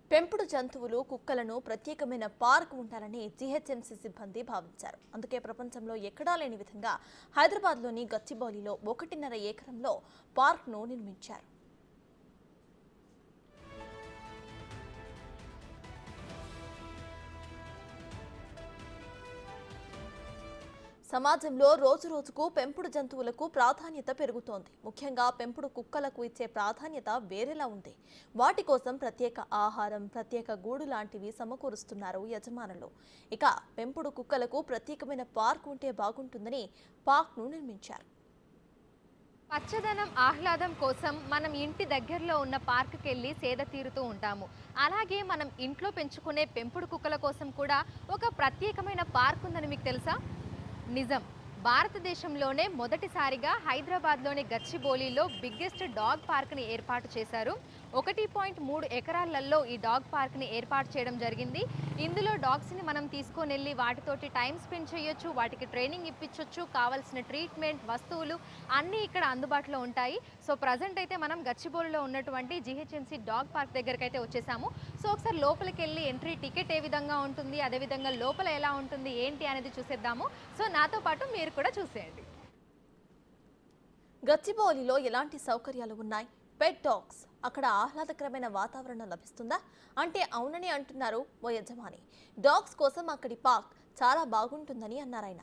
పెంపుడు జంతువులు కుక్కలను ప్రత్యేకమైన పార్క్ ఉండాలని జీహెచ్ఎంసీ సిబ్బంది భావించారు. అందుకే ప్రపంచంలో ఎక్కడా లేని విధంగా హైదరాబాద్లోని గచ్చిబౌలిలో 1.5 ఎకరంలో పార్క్ను నిర్మించారు. సమాజంలో రోజురోజుకు పెంపుడు జంతువులకు ప్రాధాన్యత పెరుగుతోంది. ముఖ్యంగా పెంపుడు కుక్కలకు ఇచ్చే ప్రాధాన్యత వేరేలా ఉంది. వాటి కోసం ప్రత్యేక ఆహారం, ప్రత్యేక గూడు లాంటివి సమకూరుస్తున్నారు యజమానులు. ఇక పెంపుడు కుక్కలకు ప్రత్యేకమైన పార్క్ ఉంటే బాగుంటుందని పార్క్ను నిర్మించారు. పచ్చదనం ఆహ్లాదం కోసం మనం ఇంటి దగ్గరలో ఉన్న పార్కుకి వెళ్ళి సేద తీరుతూ ఉంటాము. అలాగే మనం ఇంట్లో పెంచుకునే పెంపుడు కుక్కల కోసం కూడా ఒక ప్రత్యేకమైన పార్క్ ఉందని మీకు తెలుసా? నిజం. భారతదేశంలోనే మొదటిసారిగా హైదరాబాద్లోని గచ్చిబౌలిలో బిగ్గెస్ట్ డాగ్ పార్క్ని ఏర్పాటు చేశారు. 1.3 ఎకరాలలో ఈ డాగ్ పార్క్ని ఏర్పాటు చేయడం జరిగింది. ఇందులో డాగ్స్ని మనం తీసుకొని వెళ్ళి వాటితోటి టైం స్పెండ్ చేయొచ్చు, వాటికి ట్రైనింగ్ ఇప్పించవచ్చు, కావాల్సిన ట్రీట్మెంట్ వస్తువులు అన్నీ ఇక్కడ అందుబాటులో ఉంటాయి. సో ప్రజెంట్ అయితే మనం గచ్చిబౌలిలో ఉన్నటువంటి జీహెచ్ఎంసీ డాగ్ పార్క్ దగ్గరికి అయితే వచ్చేసాము. సో ఒకసారి లోపలికి వెళ్ళి ఎంట్రీ టికెట్ ఏ విధంగా ఉంటుంది, అదేవిధంగా లోపల ఎలా ఉంటుంది ఏంటి అనేది చూసేద్దాము. సో నాతో పాటు మీరు కూడా చూసేయండి. గచ్చిబౌలిలో ఎలాంటి సౌకర్యాలు ఉన్నాయి? పెట్ డాగ్స్, అక్కడ ఆహ్లాదకరమైన వాతావరణం లభిస్తుందా అంటే అవునని అంటున్నారు ఓ యజమాని. డాగ్స్ కోసం అక్కడి పార్క్ చాలా బాగుంటుందని అన్నారాయన.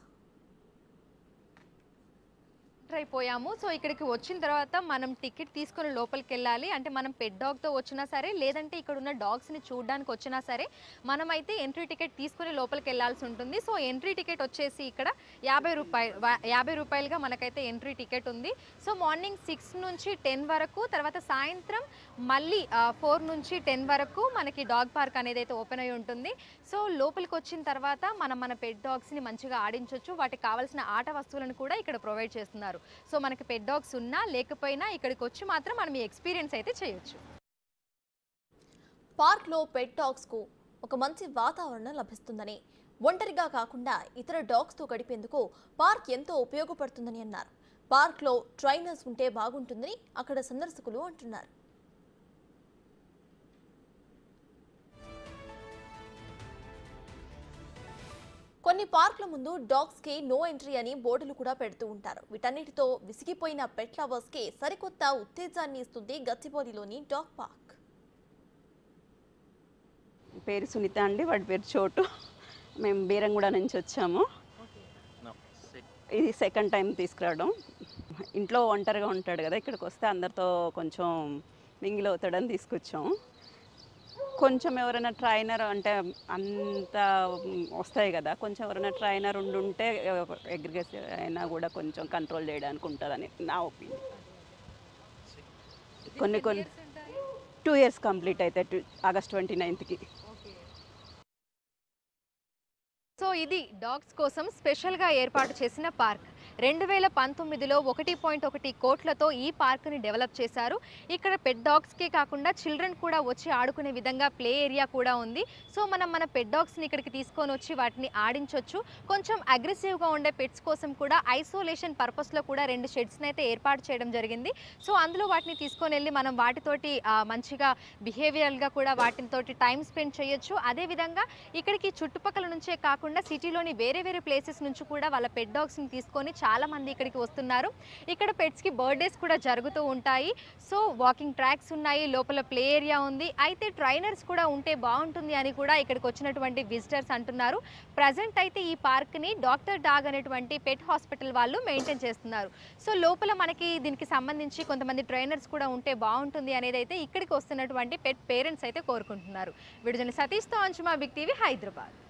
అయిపోయాము. సో ఇక్కడికి వచ్చిన తర్వాత మనం టికెట్ తీసుకొని లోపలికి వెళ్ళాలి. అంటే మనం పెట్ డాగ్తో వచ్చినా సరే, లేదంటే ఇక్కడ ఉన్న డాగ్స్ని చూడడానికి వచ్చినా సరే మనమైతే ఎంట్రీ టికెట్ తీసుకొని లోపలికి వెళ్ళాల్సి ఉంటుంది. సో ఎంట్రీ టికెట్ వచ్చేసి ఇక్కడ 50 రూపాయలుగా మనకైతే ఎంట్రీ టికెట్ ఉంది. సో మార్నింగ్ 6 నుంచి 10 వరకు, తర్వాత సాయంత్రం మళ్ళీ 4 నుంచి 10 వరకు మనకి డాగ్ పార్క్ అనేది అయితే ఓపెన్ అయి ఉంటుంది. సో లోపలికి వచ్చిన తర్వాత మనం మన పెట్ డాగ్స్ని మంచిగా ఆడించవచ్చు. వాటికి కావాల్సిన ఆట వస్తువులను కూడా ఇక్కడ ప్రొవైడ్ చేస్తున్నారు. సో మనకి పెట్ డాగ్స్ ఉన్నా లేకపోయినా ఇక్కడికి వచ్చి మాత్రం మనం ఈ ఎక్స్పీరియన్స్ అయితే చేయొచ్చు. పార్క్లో పెట్ డాగ్స్కు ఒక మంచి వాతావరణం లభిస్తుందని, ఒంటరిగా కాకుండా ఇతర డాగ్స్తో గడిపేందుకు పార్క్ ఎంతో ఉపయోగపడుతుందని అన్నారు. పార్క్లో ట్రైనర్స్ ఉంటే బాగుంటుందని అక్కడ సందర్శకులు అంటున్నారు. కొన్ని పార్కుల ముందు డాగ్స్ కి నో ఎంట్రీ అని బోర్డులు కూడా పెడుతూ ఉంటారు. వీటన్నిటితో విసిగిపోయిన పెట్ లవర్స్ కి సరికొత్త ఉత్తేజాన్ని ఇస్తుంది గచ్చిబౌలిలోని డాగ్ పార్క్. పేరు సునీత అండి, వాడి పేరు చోటు. మేము బీరంగూడ నుంచి వచ్చాము. ఇది సెకండ్ టైం తీసుకురావడం. ఇంట్లో ఒంటరిగా ఉంటాడు కదా, ఇక్కడికి వస్తే అందరితో కొంచెం మింగిల్ అవుతాడని తీసుకొచ్చాము. కొంచెం ఎవరైనా ట్రైనర్ అంటే అంత వస్తాయి కదా, కొంచెం ఎవరైనా ట్రైనర్ ఉండుంటే అగ్రిగేషన్ అయినా కూడా కొంచెం కంట్రోల్ చేయడానికి ఉంటుందని నా ఒపీనియన్. కొన్ని 2 years కంప్లీట్ అయితే ఆగస్ట్ 29కి. సో ఇది డాగ్స్ కోసం స్పెషల్గా ఏర్పాటు చేసిన పార్క్. 2019లో 1.1 కోట్లతో ఈ పార్క్ని డెవలప్ చేశారు. ఇక్కడ పెట్ డాగ్స్కే కాకుండా చిల్డ్రన్ కూడా వచ్చి ఆడుకునే విధంగా ప్లే ఏరియా కూడా ఉంది. సో మనం మన పెట్ డాగ్స్ని ఇక్కడికి తీసుకొని వచ్చి వాటిని ఆడించవచ్చు. కొంచెం అగ్రెసివ్గా ఉండే పెట్స్ కోసం కూడా ఐసోలేషన్ పర్పస్లో కూడా 2 షెడ్స్ని అయితే ఏర్పాటు చేయడం జరిగింది. సో అందులో వాటిని తీసుకొని వెళ్ళి మనం వాటితోటి మంచిగా బిహేవియరల్గా కూడా వాటితోటి టైం స్పెండ్ చేయొచ్చు. అదేవిధంగా ఇక్కడికి చుట్టుపక్కల నుంచే కాకుండా సిటీలోని వేరే ప్లేసెస్ నుంచి కూడా వాళ్ళ పెట్ డాగ్స్ని తీసుకొని చాలా మంది ఇక్కడికి వస్తున్నారు. ఇక్కడ పెట్స్కి బర్త్డేస్ కూడా జరుగుతూ ఉంటాయి. సో వాకింగ్ ట్రాక్స్ ఉన్నాయి, లోపల ప్లే ఏరియా ఉంది. అయితే ట్రైనర్స్ కూడా ఉంటే బాగుంటుంది అని కూడా ఇక్కడికి వచ్చినటువంటి విజిటర్స్ అంటున్నారు. ప్రజెంట్ అయితే ఈ పార్క్ని డాక్టర్ డాగ్ అనేటువంటి పెట్ హాస్పిటల్ వాళ్ళు మెయింటైన్ చేస్తున్నారు. సో లోపల మనకి దీనికి సంబంధించి కొంతమంది ట్రైనర్స్ కూడా ఉంటే బాగుంటుంది అనేది అయితే ఇక్కడికి వస్తున్నటువంటి పెట్ పేరెంట్స్ అయితే కోరుకుంటున్నారు. విడుదల సతీష్తో అంశుమా, బిగ్ టీవీ, హైదరాబాద్.